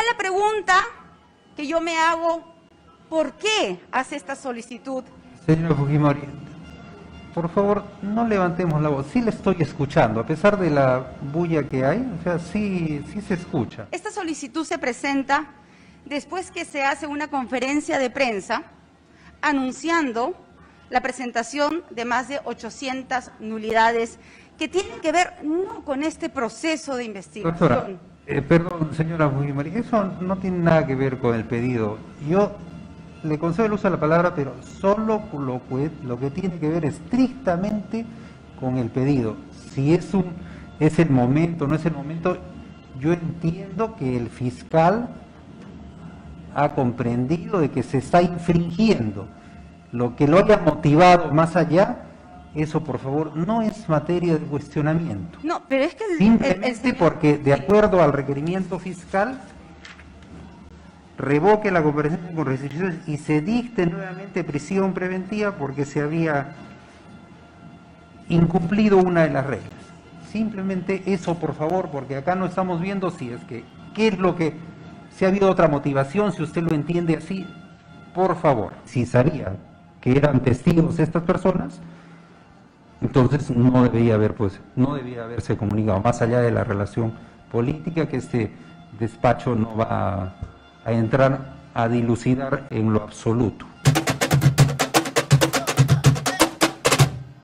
la pregunta que yo me hago, ¿por qué hace esta solicitud? Señora Fujimori, por favor, no levantemos la voz. Sí le estoy escuchando, a pesar de la bulla que hay, o sea, sí se escucha. Esta solicitud se presenta después que se hace una conferencia de prensa anunciando la presentación de más de 800 nulidades que tienen que ver no con este proceso de investigación. Doctora, perdón, señora Fujimori, eso no tiene nada que ver con el pedido. Yo le concedo el uso de la palabra, pero solo lo que tiene que ver estrictamente con el pedido. Si es el momento, no es el momento, yo entiendo que el fiscal ha comprendido de que se está infringiendo. Lo que lo haya motivado más allá, eso por favor no es materia de cuestionamiento. No, pero es que simplemente porque de acuerdo al requerimiento fiscal revoque la comparecencia con restricciones y se dicte nuevamente prisión preventiva porque se había incumplido una de las reglas. Simplemente eso, por favor, porque acá no estamos viendo si es que, qué es lo que, si ha habido otra motivación, si usted lo entiende así, por favor. Si sabía que eran testigos estas personas, entonces no debía haberse comunicado, más allá de la relación política que este despacho no va a entrar a dilucidar en lo absoluto.